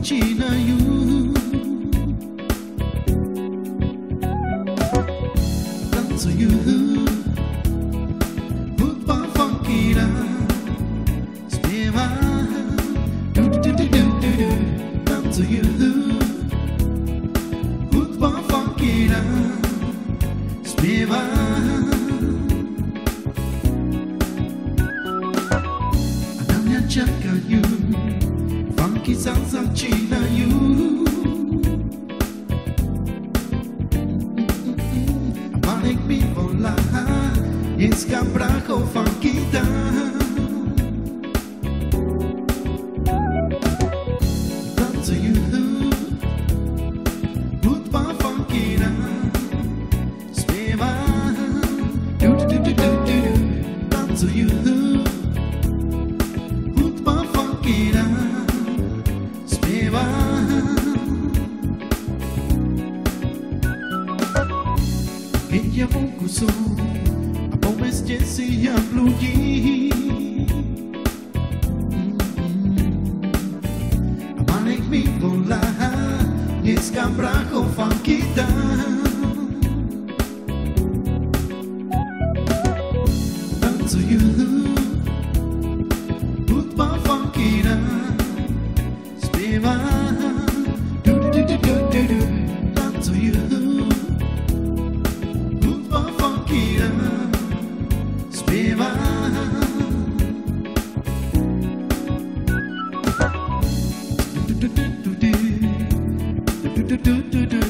zaczynają. Tancują, hudba funkira, śpiewa. Tancują, hudba funkira, śpiewa. Czekają, funky zaczynają. Panik mi wola, jest bracho funky tam. Tancują, hudba funky śpiewa. Tancują. Śpiewa. Ella wokół są, a po mieście jak ludzi. A manek mi wola, jest bracho funky tam. Tancują, hudba funky śpiewa. Tancują, hudba funky śpiewa. Do